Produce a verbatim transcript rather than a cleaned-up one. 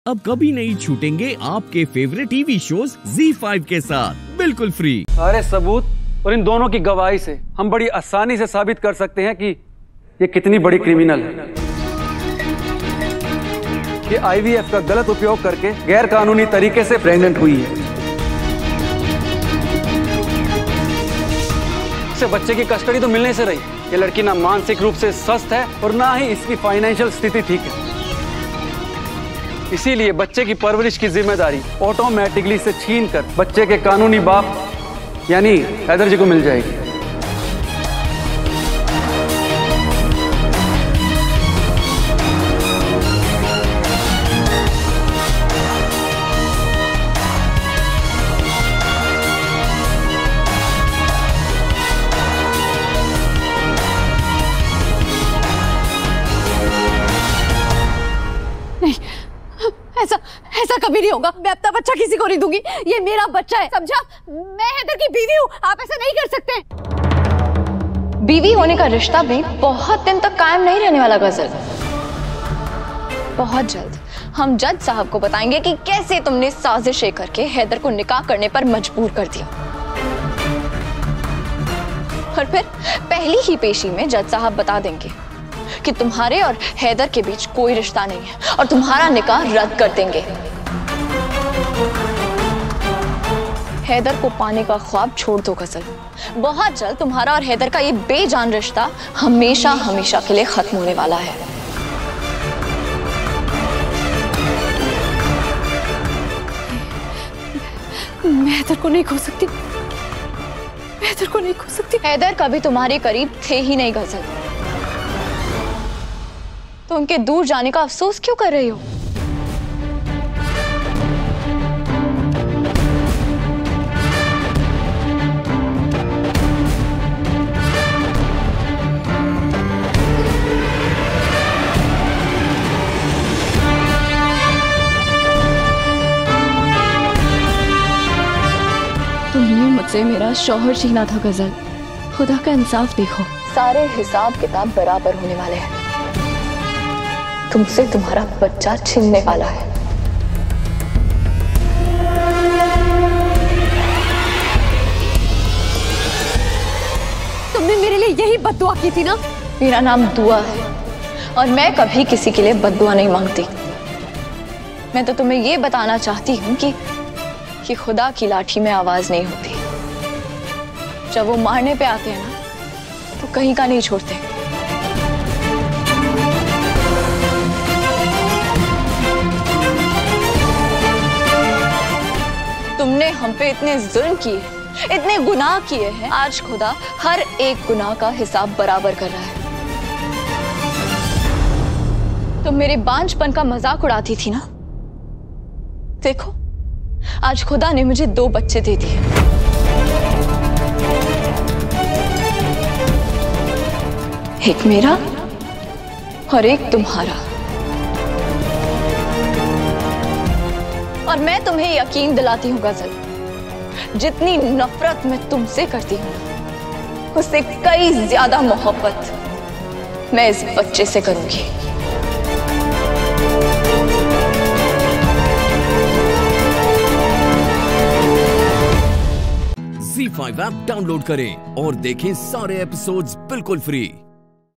अब कभी नहीं छूटेंगे आपके favourite TV shows Zee five के साथ बिल्कुल फ्री। सारे सबूत और इन दोनों की गवाही से हम बड़ी आसानी से साबित कर सकते हैं कि ये कितनी बड़ी क्रिमिनल है। ये आई वी एफ का गलत उपयोग करके गैर कानूनी तरीके से प्रेग्नेंट हुई है। इसे बच्चे की कस्टडी तो मिलने से रही। ये लड़की ना मानसिक रूप से स्वस्थ है और ना ही इसकी फाइनेंशियल स्थिति ठीक है। इसीलिए बच्चे की परवरिश की जिम्मेदारी ऑटोमेटिकली से छीनकर बच्चे के कानूनी बाप यानी हैदर जी को मिल जाएगी। नहीं, ऐसा ऐसा कभी नहीं होगा। मैं अपना बच्चा किसी को नहीं दूंगी। ये मेरा बच्चा है, समझा? मैं हैदर की बीवी हूँ। आप ऐसा नहीं कर सकते। बीवी होने का रिश्ता भी बहुत दिन तक कायम नहीं रहने वाला गजल। बहुत जल्द हम जज साहब को बताएंगे कि कैसे तुमने साजिशें करके हैदर को निकाह करने पर मजबूर कर दिया। और फिर पहली ही पेशी में जज साहब बता देंगे कि तुम्हारे और हैदर के बीच कोई रिश्ता नहीं है और तुम्हारा निकाह रद्द कर देंगे। हैदर को पाने का ख्वाब छोड़ दो गजल। बहुत जल्द तुम्हारा और हैदर का ये बेजान रिश्ता हमेशा हमेशा के लिए खत्म होने वाला है। मैं हैदर को नहीं खो सकती। मैं हैदर को नहीं खो सकती। हैदर कभी तुम्हारे करीब थे ही नहीं गजल, तो उनके दूर जाने का अफसोस क्यों कर रही हो? तुमने मुझसे मेरा शौहर छीना था गजल। खुदा का इंसाफ देखो। सारे हिसाब किताब बराबर होने वाले हैं। तुमसे तुम्हारा बच्चा छीनने वाला है। तुमने मेरे लिए यही बद्दुआ की थी ना? मेरा नाम दुआ है और मैं कभी किसी के लिए बद्दुआ नहीं मांगती। मैं तो तुम्हें ये बताना चाहती हूँ कि कि खुदा की लाठी में आवाज नहीं होती। जब वो मारने पे आते हैं ना तो कहीं का नहीं छोड़ते। तुमने हम पे इतने जुल्म किए, इतने गुनाह किए हैं। आज खुदा हर एक गुनाह का हिसाब बराबर कर रहा है। तुम मेरे बांझपन का मजाक उड़ाती थी ना? देखो, आज खुदा ने मुझे दो बच्चे दे दिए। एक मेरा और एक तुम्हारा। और मैं तुम्हें यकीन दिलाती हूँ गजल, जितनी नफरत मैं तुमसे करती हूँ उससे कई ज्यादा मोहब्बत मैं इस बच्चे से करूंगी। ज़ी फाइव ऐप डाउनलोड करें और देखें सारे एपिसोड्स बिल्कुल फ्री।